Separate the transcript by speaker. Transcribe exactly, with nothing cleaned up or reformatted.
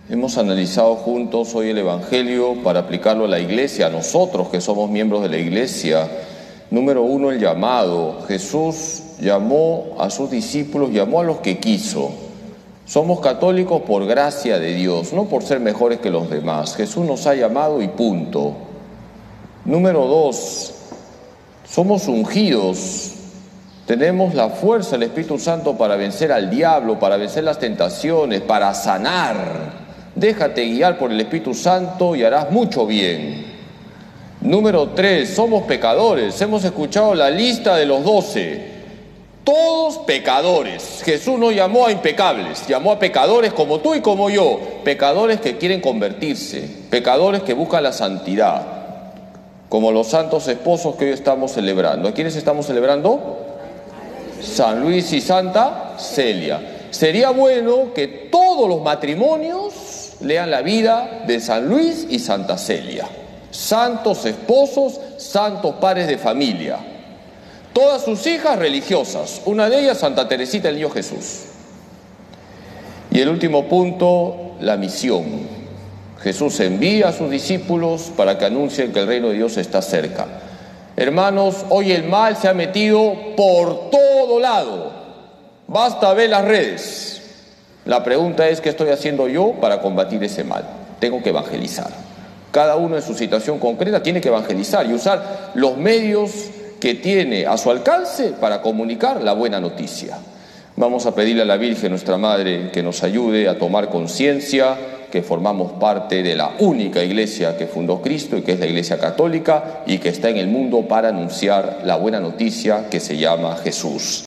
Speaker 1: Hemos analizado juntos hoy el Evangelio para aplicarlo a la Iglesia, a nosotros que somos miembros de la Iglesia. Número uno, el llamado. Jesús llamó a sus discípulos, llamó a los que quiso. Somos católicos por gracia de Dios, no por ser mejores que los demás. Jesús nos ha llamado y punto. Número dos, somos ungidos. Tenemos la fuerza del Espíritu Santo para vencer al diablo, para vencer las tentaciones, para sanar. Déjate guiar por el Espíritu Santo y harás mucho bien. Número tres, somos pecadores. Hemos escuchado la lista de los doce. Todos pecadores. Jesús no llamó a impecables, llamó a pecadores como tú y como yo. Pecadores que quieren convertirse, pecadores que buscan la santidad, como los santos esposos que hoy estamos celebrando. ¿A quiénes estamos celebrando? San Luis y Santa Celia. Sería bueno que todos los matrimonios lean la vida de San Luis y Santa Celia. Santos esposos, santos padres de familia. Todas sus hijas religiosas, una de ellas Santa Teresita del Niño Jesús. Y el último punto, la misión. Jesús envía a sus discípulos para que anuncien que el reino de Dios está cerca. Hermanos, hoy el mal se ha metido por todo lado. Basta ver las redes. La pregunta es, ¿qué estoy haciendo yo para combatir ese mal? Tengo que evangelizar. Cada uno en su situación concreta tiene que evangelizar y usar los medios que tiene a su alcance para comunicar la buena noticia. Vamos a pedirle a la Virgen, nuestra Madre, que nos ayude a tomar conciencia que formamos parte de la única iglesia que fundó Cristo y que es la Iglesia Católica y que está en el mundo para anunciar la buena noticia que se llama Jesús.